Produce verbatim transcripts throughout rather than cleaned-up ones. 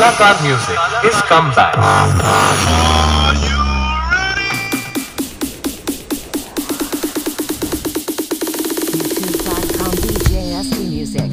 Kalakar music is come back. YouTube dot com D J S D Music.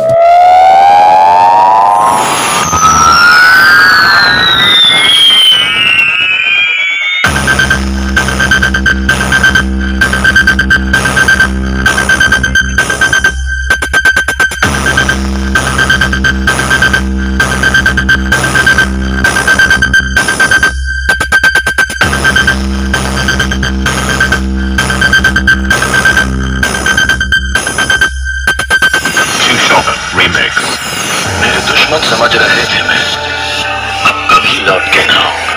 Susovan remix। मेरे दुश्मन समझ रहे थे मैं अब कभी लौट के ना आऊंगा।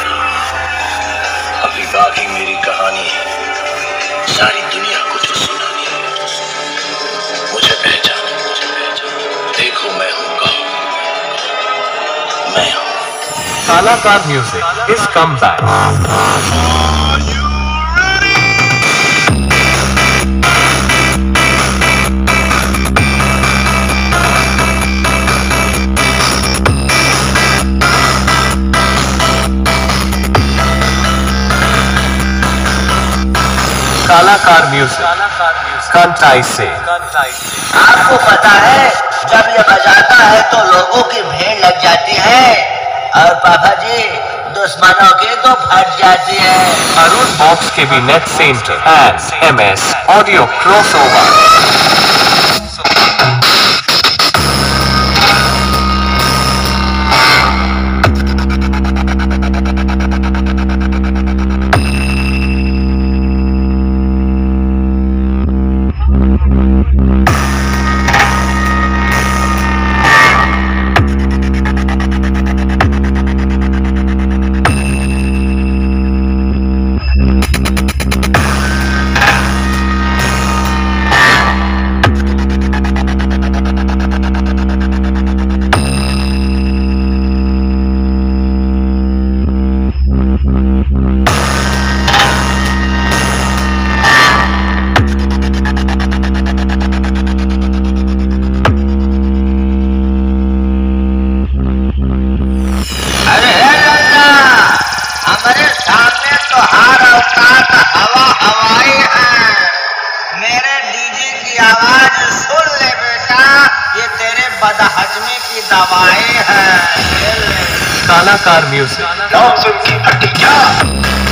अभी बाकी मेरी कहानी है सारी दुनिया को जो सुनानी है। मुझे पहचान देखो मैं हूँ कहो मैं हूँ। Kalakar music is come back. Kalakar music कंटाई से। आपको पता है जब ये बजाता है तो लोगों की भीड़ लग जाती है और पापा जी दुश्मनों की तो फट जाती है। अरुण बॉक्स के भी net centre and M S audio crossover. हमारे सामने तो हर औकात हवा हवाई है। मेरे डीजे की आवाज सुन ले बेटा, ये तेरे बदहजमी की दवाई है। Kalakar music। की हड्डी क्या